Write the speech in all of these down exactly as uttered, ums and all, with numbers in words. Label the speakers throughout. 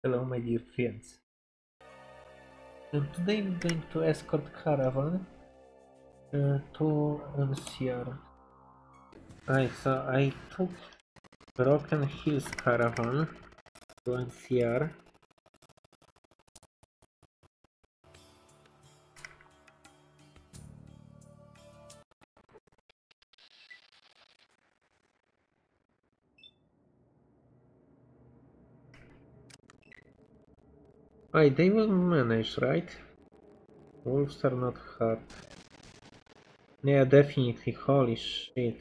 Speaker 1: Hello, my dear friends. So today I'm going to escort Caravan uh, to N C R. Right, so I took Broken Hills Caravan to N C R. Wait, they will manage, right? Wolves are not hard. Yeah, definitely. Holy shit.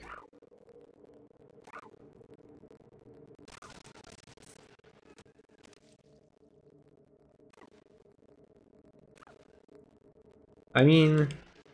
Speaker 1: I mean...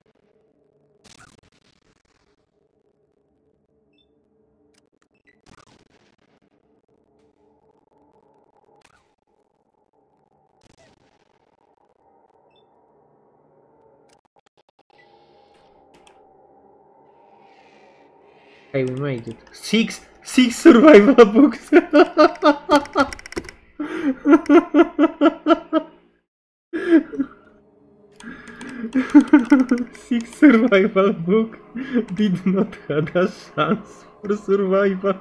Speaker 1: Hey, we made it. Six! Six survival books! Six survival book did not have a chance for survival.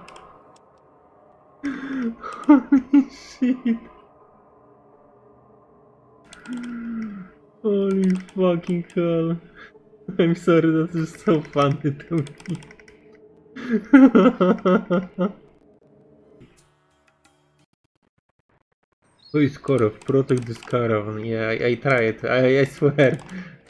Speaker 1: Holy shit. Holy fucking hell. I'm sorry, that is so funny to me. Who is Korov? Protect this caravan. Yeah, I, I tried. I, I swear.